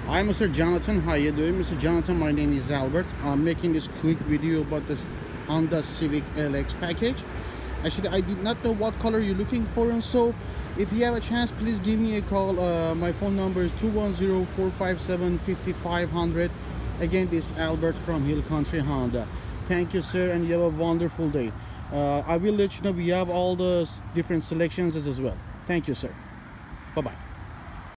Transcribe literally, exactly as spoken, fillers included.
Hi, Mister Jonathan. How you doing, Mister Jonathan? My name is Albert. I'm making this quick video about this Honda Civic L X package. Actually, I did not know what color you're looking for, and so if you have a chance, please give me a call. Uh, my phone number is two one zero, four five seven, five five zero zero. Again, this is Albert from Hill Country Honda. Thank you, sir, and you have a wonderful day. Uh, I will let you know we have all the different selections as well. Thank you, sir. Bye-bye.